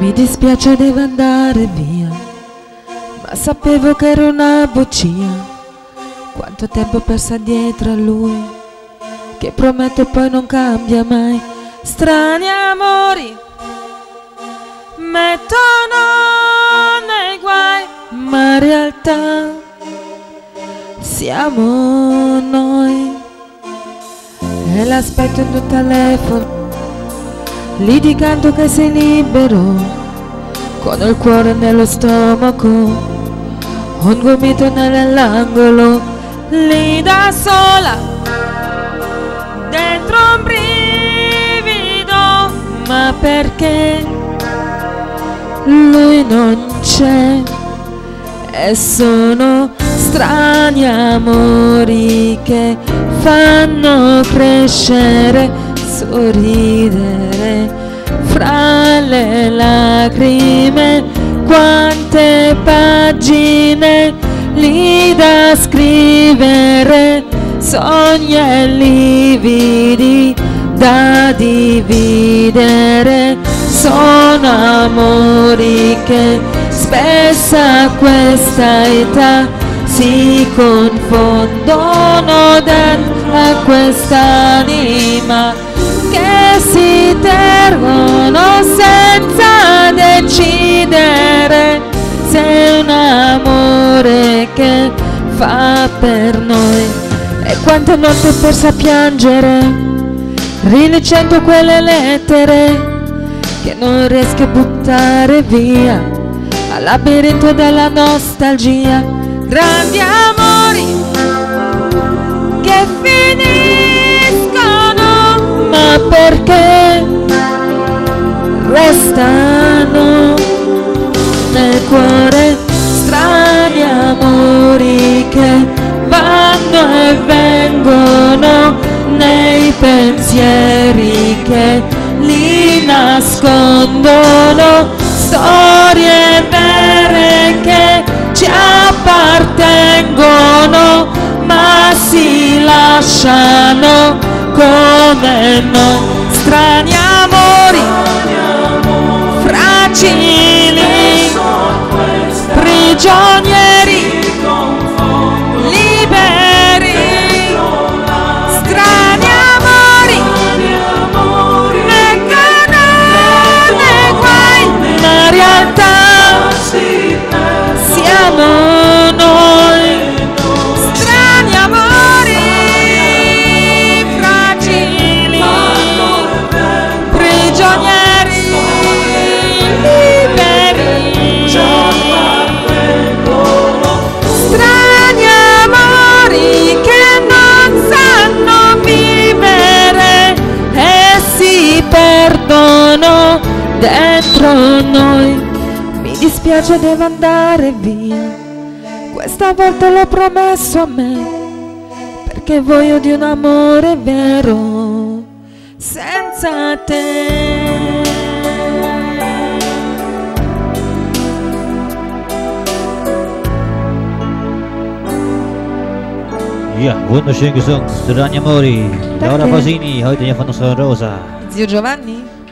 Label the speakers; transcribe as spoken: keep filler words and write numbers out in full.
Speaker 1: Mi dispiace, devo andare via, ma sapevo che era una bugia. Quanto tempo persa dietro a lui, che promette poi non cambia mai. Strani amori mettono nei guai, ma in realtà siamo noi. E l'aspetto in tuo telefono, litigando che sei libero, con il cuore nello stomaco, un gomito nell'angolo, lì da sola, dentro un brivido, ma perché lui non c'è? E sono strani amori che fanno crescere, sorridere fra le lacrime. Quante pagine lì da scrivere, sogni e lividi da dividere. Sono amori che spesso a questa età si confondono dentro a quest'anima, che si tergono senza decidere se è un amore che fa per noi. E quante notti ho perso a piangere, rileggendo quelle lettere che non riesco a buttare via, al labirinto della nostalgia. Grandi amori che finiscono, ma perché restano nel cuore. Strani amori che vanno e vengono nei pensieri che li nascondono. Storie vere che ci appartengono, ma si lasciano come noi. Strani amori fragili, prigionieri liberi. Strani amori mettono nei guai, ma in realtà siamo noi. Strani amori fragili, prigionieri liberi. Strani amori che non sanno vivere e si perdono dentro noi. Mi dispiace, devo andare via, questa volta l'ho promesso a me, perché voglio di un amore vero senza te.
Speaker 2: Ja, wunderschön gesungen. Strani Amori. Laura Pausini, heute hier von unserer Rosa.
Speaker 1: Zio Giovanni?